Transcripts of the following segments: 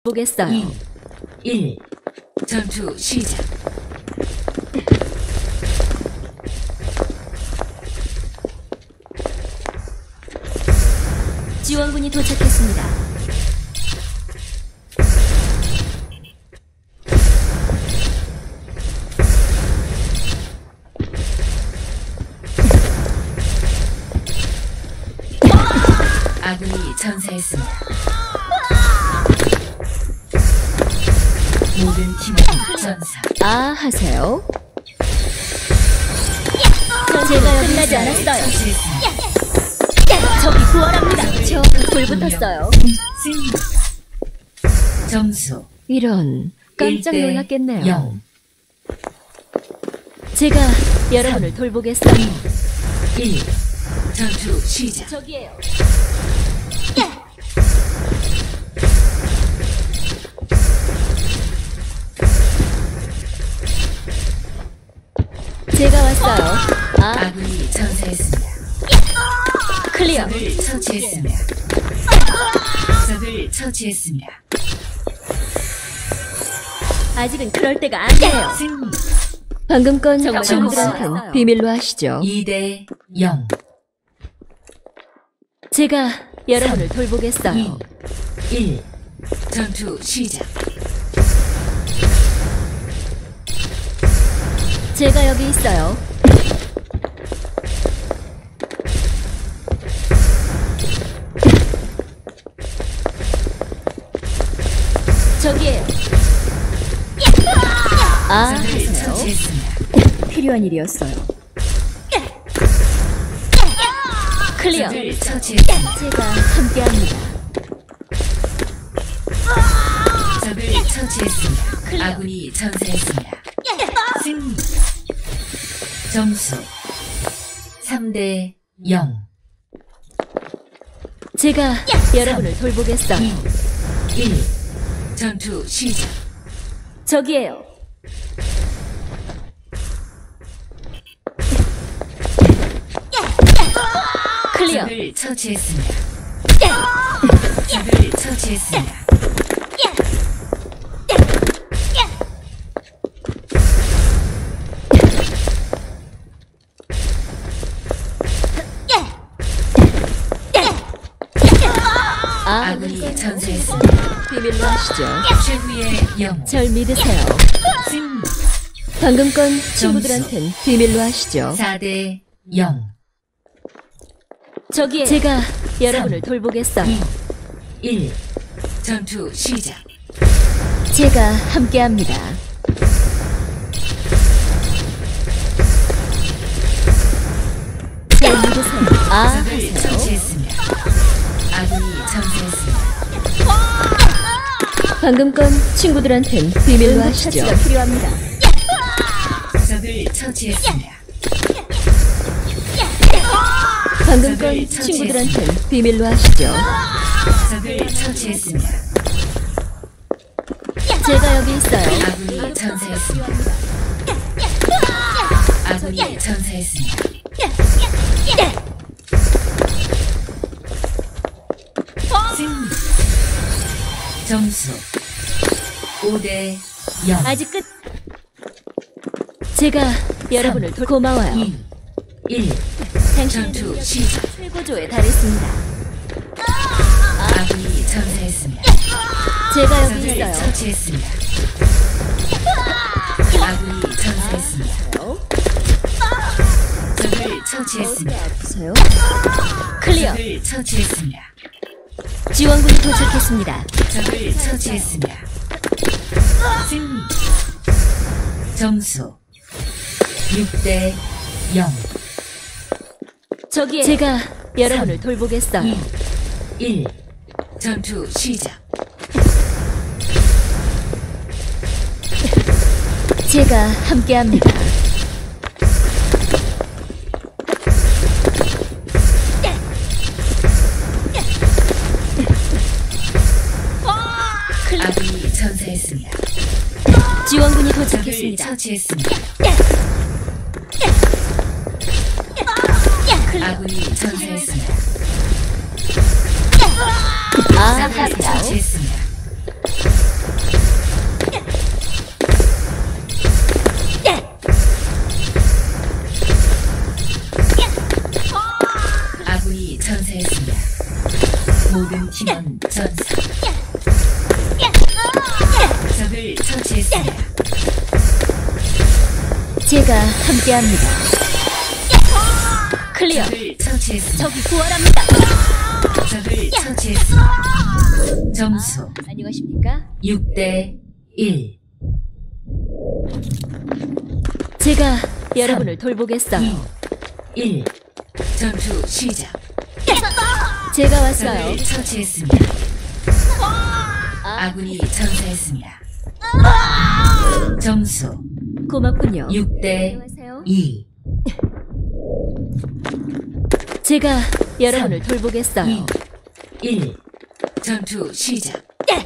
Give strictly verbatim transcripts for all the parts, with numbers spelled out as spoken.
보겠어요. 이, 일. 전투 시작. 지원군이 도착했습니다. 아군이 전사했습니다. 모든 팀원 전사. 아, 하세요. 제가 끝나지 않았어요. 적이 부활합니다. 저 불 붙었어요. 승리. 점수 이런, 깜짝 일 대 놀랐겠네요. 영. 제가 여러분을 돌보겠어요. 일. 전투 시작. 저기에요. 제가 왔어요. 아, 아군이 전사했습니다. 클리어. 적을 처치했습니다. 적을 처치했습니다. 아직은 그럴 때가 아니에요. 승리. 방금 건 정말 친구들한텐 재밌어요. 비밀로 하시죠. 이 대 영. 제가 여러분을 돌보겠어요. 이, 일. 전투 시작. 제가 여기 있어요. 저기에요. 아, 적을 하세요. 처치했습니다. 필요한 일이었어요. 클리어. 적을 처치했습니다. 제가 함께합니다. 적을 처치했습니다. 클리어. 아군이 전사했습니다. 승리. 점수 삼 대 영. 제가 여러분을 돌보겠어요. 이, 일. 전투 시작. 저기에요. 클리어. 적을 처치했습니다. 적을 처치했습니다. 아, 아군이 전사했습니다. 비밀로 하시죠. 최후의 영웅. 절 믿으세요. 승리. 방금 건 친구들한텐 비밀로 하시죠. 사 대 영. 저기에 제가 여러분을 돌보겠어요. 이, 일. 전투 시작. 제가 함께합니다. 절 믿으세요. 아, 적을 하세요. 처치했습니다. 아군이 전사했습니다. 방금 건 친구들한텐 비밀로 하시죠. 필요합니다. 적을 처치했습니다. 방금 건 친구들한텐 비밀로 하시죠. 적을 처치했습니다. 제가 여기 있어요. 아군이 전사했습니다. 아군이 전사했습니다. 승리. 점수 오 대 영. 아직 끝. 제가 여러분을 돌 고마워요. 이, 일. 당신의 전투 능력이 시작. 최고조에 달했습니다. 아군이 전사했습니다. 제가 여기 적을 있어요. 처치했습니다. 아군이 전사했습니다. 적을 처치했습니다. 보세요. 클리어. 적을 처치했습니다. 지원군이 도착했습니다. 적을 처치했습니다. 승리. 점수 육 대 영. 저기에 제가 여러분을 돌보겠어요. 이, 일. 전투 시작. 제가 함께합니다. 아군이 전사했습니다. 지원군이 적을 도착했습니다. 처치했습니다. 아군이 전사했습니다. 아, 적을 하세요. 처치했습니다. 적을 처치했습니다. 제가 함께합니다. 클리어. 적을 처치했습니다. 적이 부활합니다. 적을 처치했습니다. 점수 안녕하십니까? 육 대 일. 제가 여러분을 돌보겠어요. 이, 일. 전투 시작. 제가 왔어요. 적을 처치했습니다. 아, 아군이 전사했습니다. 점수 고맙군요. 육 대 안녕하세요. 이. 제가 여러분을 돌보겠어요. 이, 일. 전투 시작.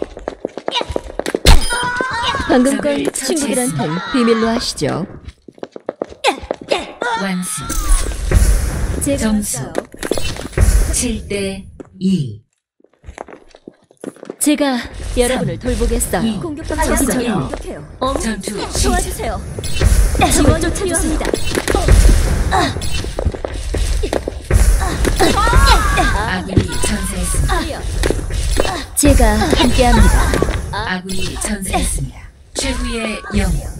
방금 건 적을 친구들한텐 비밀로 하시죠. 완승. 제가 점수. 왔어요. 칠 대 이. 제가 여러분을 돌보겠어요. 이. 공격받고 일. 있어요. 공격해요. 어, 전투 시작. 도와주세요. 지원 좀 필요합니다. 아군이 전사했습니다. 제가 함께합니다. 아군이 전사했습니다. 최후의 영역.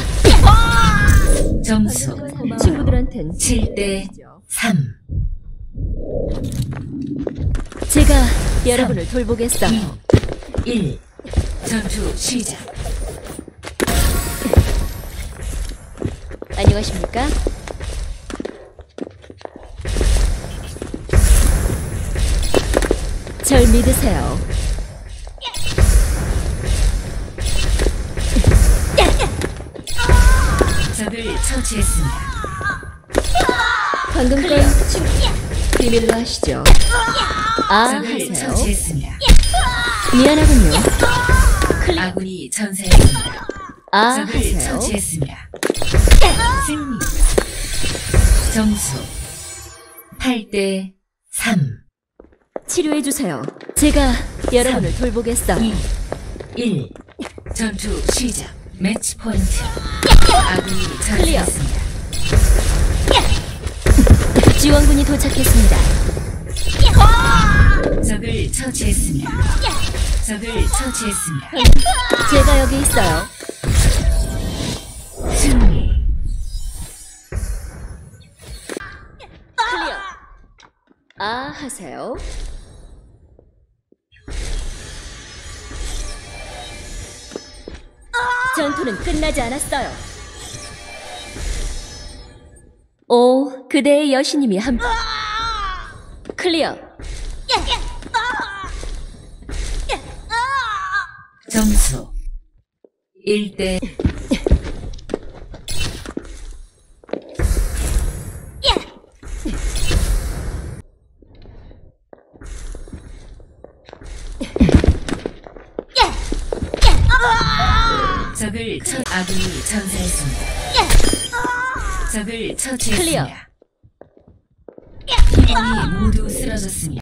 점수 친구들한텐 칠 대 삼. 제가 여러분을 돌보겠어요. 이, 일. 전투 시작. 안녕하십니까? 절 믿으세요. 적을 처치했습니다. 방금 건 비밀로 하시죠. 아, 적을 하세요. 처치했습니다. 미안하군요. 아군이 전사했습니다. 아, 적을 하세요. 처치했습니다. 승리. 점수 팔 대 삼. 치료해주세요. 제가 여러분을 돌보겠어요. 이, 일. 전투 시작. 매치 포인트. 아군이 전사했습니다. 지원군이 도착했습니다. 적을 처치했습니다. 적을 처치했습니다. 제가 여기 있어요. 승리. 클리어. 아, 하세요. 전투는 끝나지 않았어요. 오, 그대의 여신님이 함. 클리어. 점수 일 대 적을 처 아군이 전사했습니다. 적을 처치했습니다. 클리어. 팀원이 모두 쓰러졌습니다.